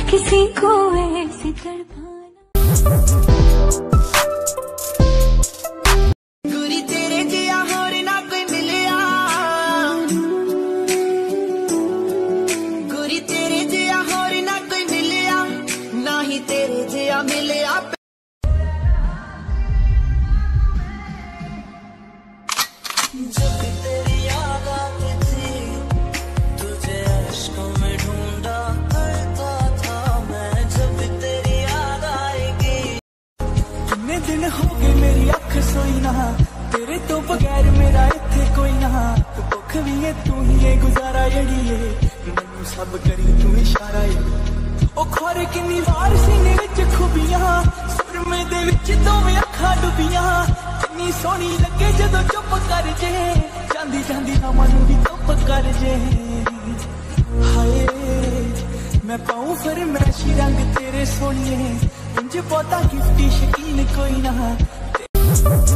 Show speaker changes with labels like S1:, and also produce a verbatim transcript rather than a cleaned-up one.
S1: किसी को ऐसे तड़पाना।
S2: गुरी तेरे जिया होर ना कोई मिलिया, गुरी तेरे जिया होर ना कोई मिलिया, ना ही तेरे जिया मिलिया। जब तेरी याद आती थी तुझे अश्कों में ढूंढा करता था मैं, जब तेरी याद आएगी। कितने दिन हो गए मेरी अख सोई ना, तेरे तो बगैर मेरा इत्थे कोई ना। भुख भी है तू ही है गुजारा जड़िए, मैनू सब करी तू इशारा है। ओ खोरे किन्नी वार सीने विच खुबियां, सुरमे दे विच दोवें अखां डुबियां। किन्नी सोहनी लगे जदों चुप कर जे, जांदी जांदी हवा नूं भी चुप कर जे। हाय मैं पाऊं फिर मैशी रंग तेरे सोनिए, इंज पौधा गिफ्टी शकीन कोई ना।